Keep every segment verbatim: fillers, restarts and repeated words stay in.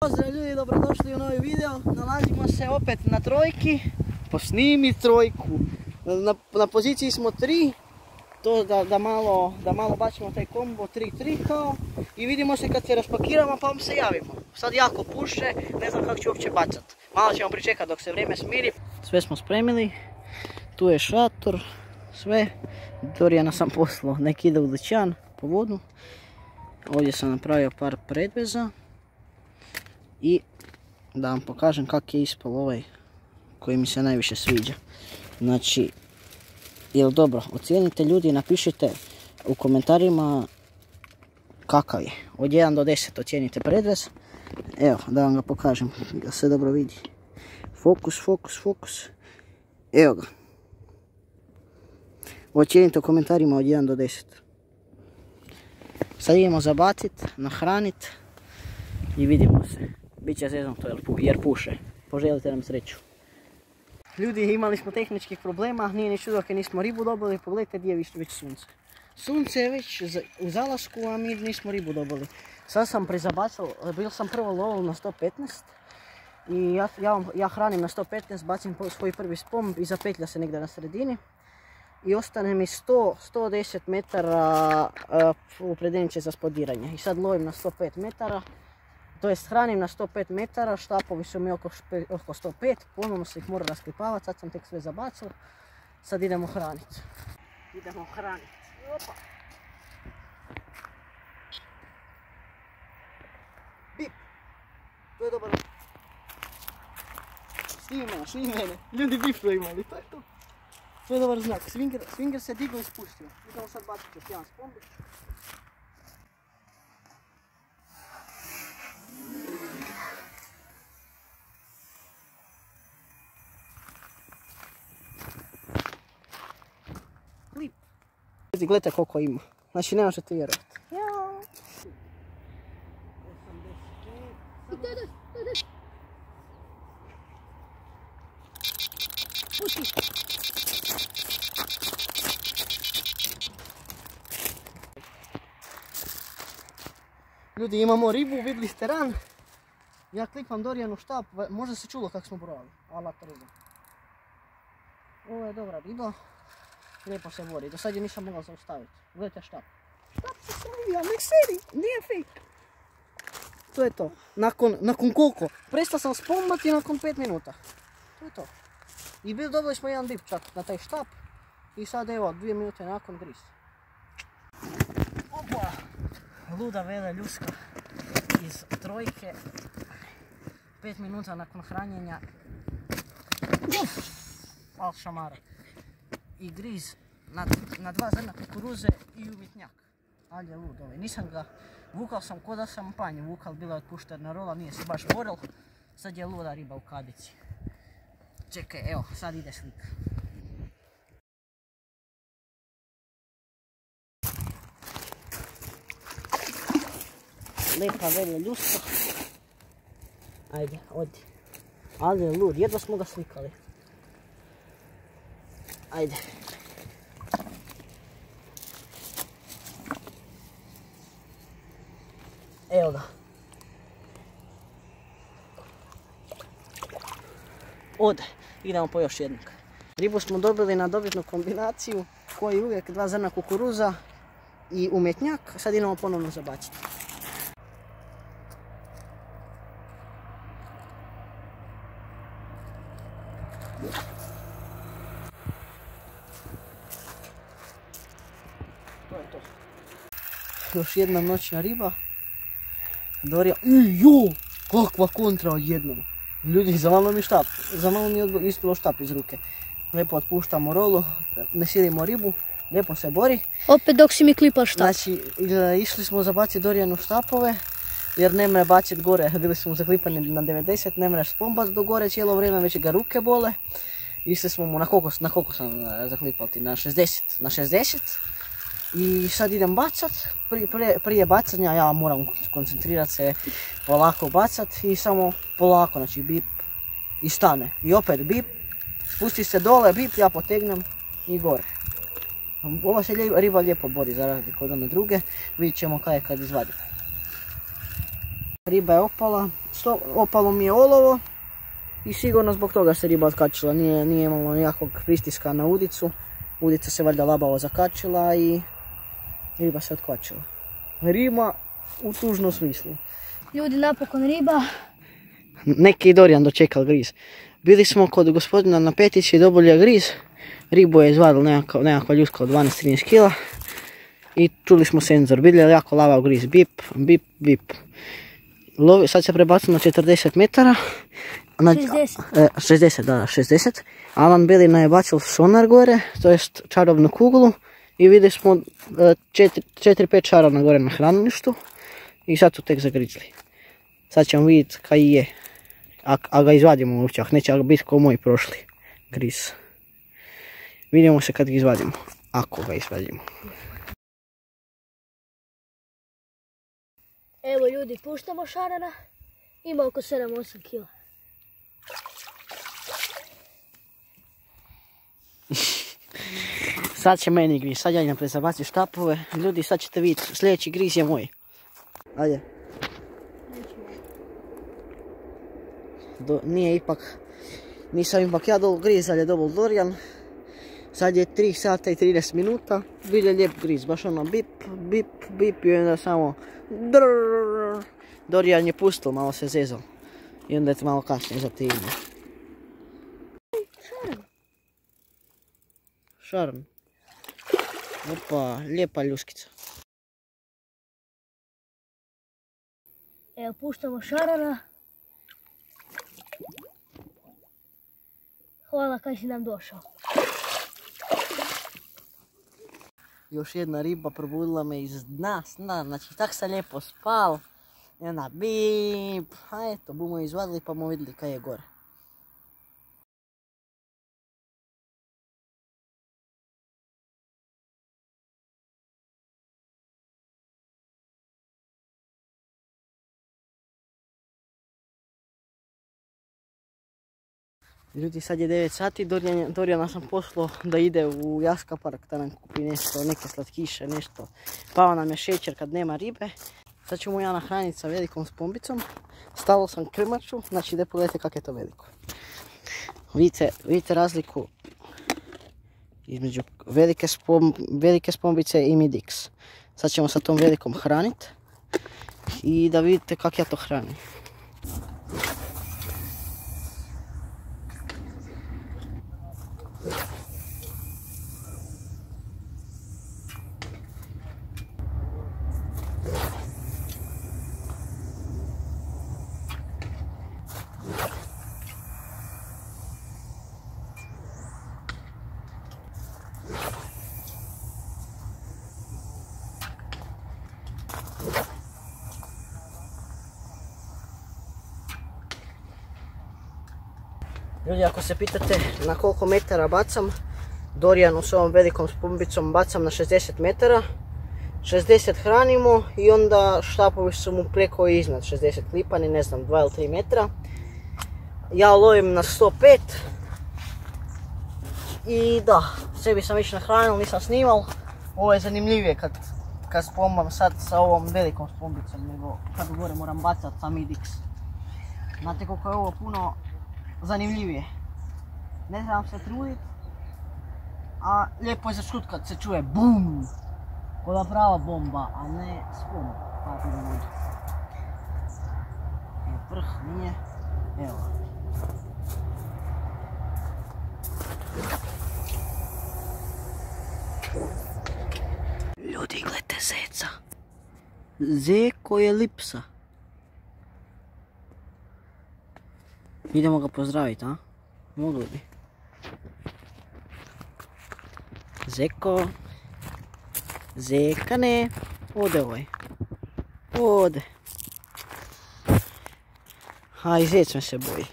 Pozdrav ljudi, dobrodošli u novi video. Nalazimo se opet na trojki. Posnimi trojku. Na, na poziciji smo tri. To da, da, malo, da malo bacimo taj kombo tri tri kao. I vidimo se kad se raspakiramo pa vam se javimo. Sad jako puše, ne znam kako ću uopće bacat. Malo ćemo pričekati dok se vrijeme smiri. Sve smo spremili. Tu je šator. Sve. Dorijana sam poslao. Nek ide u dućan po vodu. Ovdje sam napravio par predveza. I da vam pokažem kak je ispal ovaj koji mi se najviše sviđa. Znači, jel dobro, ocijenite ljudi, napišite u komentarima kakav je. Od jedan do deset ocijenite predvez. Evo, da vam ga pokažem, da se dobro vidi. Fokus, fokus, fokus. Evo ga. Ocijenite u komentarima od jedan do deset. Sad idemo zabacit, nahranit i vidimo se. Biće zeznuto jer puše. Poželite nam sreću. Ljudi, imali smo tehničkih problema, nije ni čudo kad nismo ribu dobili. Pogledajte gdje je već sunce. Sunce je već u zalasku, a mi nismo ribu dobili. Sad sam prezabacao, bil sam prvo lovil na sto petnaest. I ja, ja, ja hranim na sto petnaest, bacim svoj prvi spom i zapetlja se negdje na sredini. I ostane mi sto do sto deset metara uh, u predeniče za spodiranje. I sad lovim na sto pet metara. To jest hranim na sto pet metara, štapovi su mi oko, špe, oko sto pet, ponovno se ih mora rasklipavati, sad sam tek sve zabacao. Sad idemo hraniti. Idemo hraniti. Opa. Bip. To je dobar. Snimi mene, snimi mene. Ljudi bip to imali, to je to. To je dobar znak. Swinger, swinger se digao i spustio. Idemo sad baciti još jedan spombić. Klip. Gledajte koliko ima. Znači ne možete vjerovati. Ljudi, imamo ribu, vidjeli ste ran. Ja klikvam Dorijanu štap, možda se čulo kako smo brojali. Alat riba. Ovo je dobra riba. Lijepo se vodi, do sad je nisam mogao zaustaviti. Gledajte štap. Štap se slivio, nek sedi, nije fake. To je to. Nakon, nakon koliko? Prestao sam spombati nakon pet minuta. To je to. I bil dobili smo jedan dip čak na taj štap. I sad evo, dvije minute nakon gris. Opa! Luda vele ljuska iz trojke. Pet minuta nakon hranjenja. Uf! Al šamara. I griz na, na dva zrna kukuruze i umjetnjak. Ali je lud ovaj. Nisam ga, vukal sam ko da sam panj vukal, bila je otpuštena rola, nije se baš boril. Sad je luda riba u kadici. Čekaj, evo, sad ide slika. Lepa velja ljuska. Ajde, odi. Ali je lud, jedva smo ga slikali. Ajde. Evo ga. Ode. Idemo po još jednog. Ribu smo dobili na dobitnu kombinaciju koji uvijek dva zrna kukuruza i umjetnjak. Sad idemo ponovno zabaciti. To je to. Još jedna noćna riba. Dorija. Ijo! Kakva kontra odjednom. Ljudi, za malo mi štap. Za malo mi je ispilo štap iz ruke. Lijepo otpuštamo rolu. Ne silimo ribu. Lijepo se bori. Opet dok si mi klipao štap. Znači, išli smo zabaciti Dorijanu štapove. Jer ne mre baciti gore. Bili smo zaklipani na devedeset. Ne mreš spombat do gore cijelo vrijeme. Već ga ruke bole. Išli smo mu na koliko, na koliko sam zaklipao ti? Na šezdeset. Na šezdeset. I sad idem bacat, prije, prije, prije bacanja ja moram koncentrirati se, polako bacat i samo polako, znači bip i stane. I opet bip, spusti se dole, bip, ja potegnem i gore. Ova se riba lijepo bori za razliku od one druge, vidjet ćemo kaj je kad izvadimo. Riba je opala, sto, opalo mi je olovo i sigurno zbog toga se riba otkačila. Nije, nije imalo nikakvog pristiska na udicu. Udica se valjda labavo zakačila i riba se otkvačila. Riba u tužnom smislu. Ljudi, napokon riba. Neki Dorijan dočekal griz. Bili smo kod gospodina na Petici, dobili je griz. Ribu je izvadila nekakva, nekakva ljuska od dvanaest trinaest kila. I čuli smo senzor. Bili je jako lavav griz. Bip, bip, bip. Lovi, sad se prebacimo na četrdeset metara. Na, šezdeset. E, šezdeset, da, da, šezdeset. Alan Belina je bacil sonar gore, to jest čarobnu kuglu. I vidjeli smo četiri pet čarana gore na hranilištu. I sad su tek zagrizli. Sad ćemo vidjeti kaj je. A, a ga izvadimo uopće, ako neće biti kao moj prošli griz. Vidimo se kad ga izvadimo. Ako ga izvadimo. Evo ljudi, puštamo šarana. Ima oko sedam osam kila. Sad će meni griz, sad ja idem prezabaciti štapove. Ljudi, sad ćete vidjeti, sljedeći griz je moj. Ajde. Do, nije ipak, nisam ipak ja dobil griz, ali je dobil Dorijan. Sad je tri sata i trinaest minuta. Bilje lijep griz, baš ono bip, bip, bip i onda samo drrrr. Dorijan je pustio, malo se zezal. I onda je malo kasnije zativno. Šaran. Šaran. Opa, lijepa ljuskica. Evo, puštamo šarana. Hvala kaj si nam došao. Još jedna riba probudila me iz dna sna, znači tak sam lijepo spal. I onda bip, a eto, bumo izvadili pa bomo vidjeli kaj je gore. Ljudi, sad je devet sati, Dorijan, Dorijana sam poslao da ide u Jaska park da nam kupi nešto, neke slatkiše, nešto. Pao nam je šećer kad nema ribe. Sad ću mu ja nahraniti sa velikom spombicom. Stavio sam krmaču, znači da pogledajte kako je to veliko. Vidite, vidite razliku između velike, spom, velike spombice i midix. Sad ćemo sa tom velikom hraniti i da vidite kako ja to hranim. Ljudi, ako se pitate na koliko metara bacam, Dorijanu s ovom velikom spombicom bacam na šezdeset metara. šezdeset hranimo i onda štapovi su mu preko i iznad šezdeset lipani, ne znam, dva ili tri metra. Ja lovim na sto pet. I da, sebi sam već nahranil, nisam snimal. Ovo je zanimljivije kad, kad spombam sad sa ovom velikom spombicom, nego kad gore moram bacat sa midix. Znate koliko je ovo puno zanimljivije. Ne trebam se trudit, a lijepo je za čut kad se čuje BUM! Koda prava bomba, a ne spom. Tako da bude. Evo prh, nije. Evo. Ljudi, gledajte zeca. Zeko je lipsa. Idemo ga pozdraviti, a? Mogli bi. Zeko. Zekane. Ode ovaj. Ode. A i zec me se boji.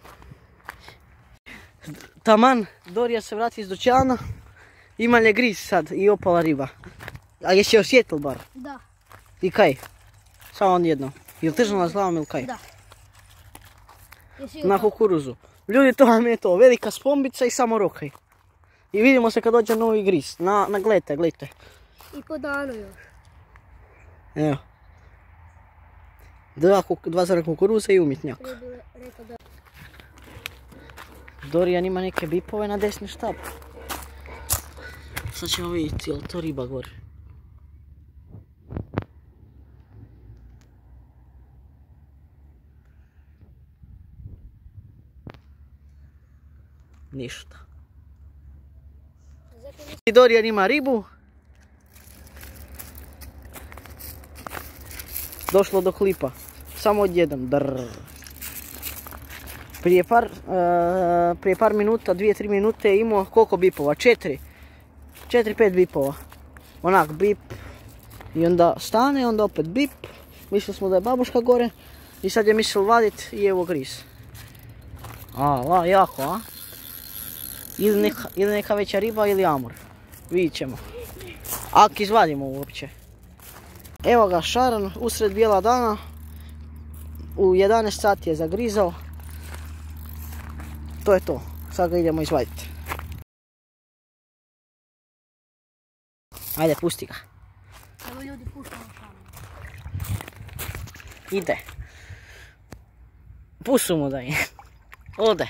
Taman, Dorija se vrati iz dućana. Ima li griz sad i opala riba. A jesi osjetil bar? Da. I kaj? Samo on jedno. Jel tržala s glavom ili kaj? Da. Na kukuruzu. Ljudi, to vam je to. Velika spombica i samo rokaj. I vidimo se kad dođe novi griz. Na, na gledajte, gledajte. I po danu još. Evo. Dva, dva zara kukuruza i umjetnjak. Dorijan ima neke bipove na desni štap. Sad ćemo vidjeti je li to riba gore. Ništa. Dorijan ima ribu. Došlo do klipa. Samo odjedan. Drrr. Prije par, uh, prije par minuta, dvije, tri minute je imao koliko bipova? Četiri. Četiri, pet bipova. Onak bip. I onda stane, onda opet bip. Mislili smo da je babuška gore. I sad je mislil vadit i evo griz. A, la, jako, a? Ili neka, ili neka veća riba ili amur. Vidit ćemo. Ako izvadimo uopće. Evo ga šaran usred bijela dana. U jedanaest sati je zagrizao. To je to. Sad ga idemo izvaditi. Ajde, pusti ga. Evo ljudi, puštamo šaran. Ide. Pusu mu da je. Ode.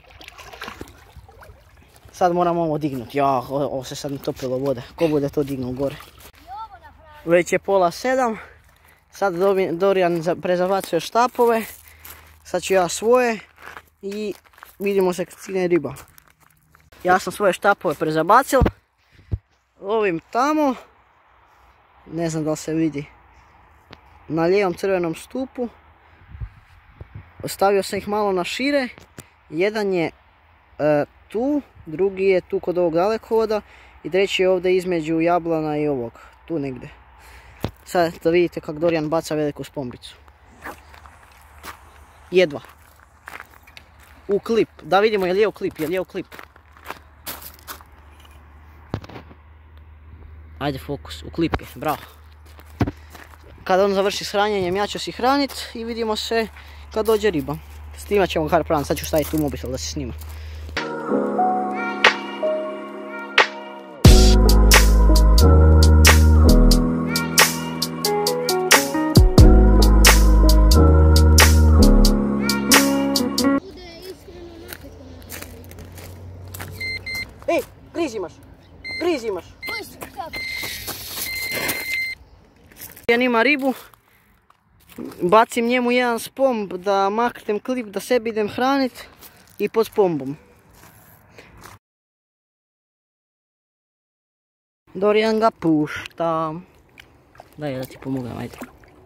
Sad moramo ovo dignuti. Ja, ovo se sad natopilo vode. Ko bude to dignuo gore? Već je pola sedam. Sad Dorijan prezabacuje štapove. Sad ću ja svoje. I vidimo se kad stigne riba. Ja sam svoje štapove prezabacil. Lovim tamo. Ne znam da li se vidi. Na lijevom crvenom stupu. Ostavio sam ih malo na šire. Jedan je e, tu. Drugi je tu kod ovog dalekovoda. I treći je ovdje između jablana i ovog. Tu negdje. Sad da vidite kako Dorijan baca veliku spombicu. Jedva. U klip. Da vidimo je li je u klip. Je li je u klip. Ajde fokus. U klip je. Bravo. Kada on završi s hranjenjem ja ću si hranit. I vidimo se kad dođe riba. Snimat ćemo harpran. Sad ću staviti u mobitel da se snima. Ej, griz imaš, griz imaš. Ja nima ribu, bacim njemu jedan spomb da maknem klip, da sebi idem hranit i pod spombom. Dorijan ga pušta. Daj da ti pomogam, ajde.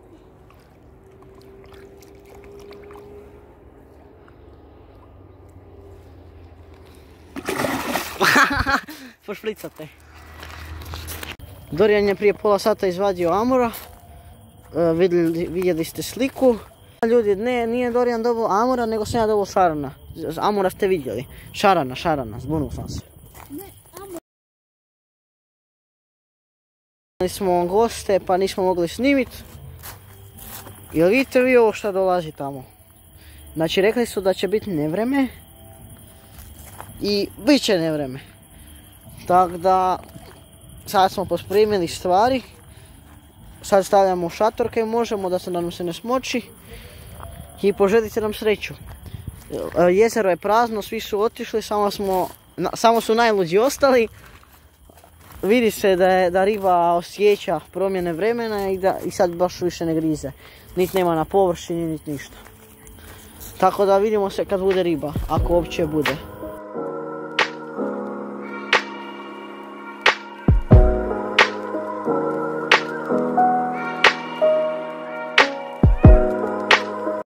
Pošplicate. Dorijan je prije pola sata izvadio amura. E, vidjeli, vidjeli ste sliku. Ljudi, ne, nije Dorijan dobio amura, nego sam ja dobio šarana. Amura ste vidjeli. Šarana, šarana, zbunio sam se. Imali smo goste pa nismo mogli snimiti. Jel vidite vi ovo što dolazi tamo? Znači rekli su da će biti nevreme. I bit će nevreme. Tako da sad smo pospremili stvari. Sad stavljamo šatorke, možemo da se nam se ne smoči. I poželite nam sreću. Jezero je prazno, svi su otišli, samo, smo, samo su najluđi ostali. Vidi se da, je, da riba osjeća promjene vremena i, da, i sad baš više ne grize. Niti nema na površini, niti ništa. Tako da vidimo se kad bude riba, ako uopće bude.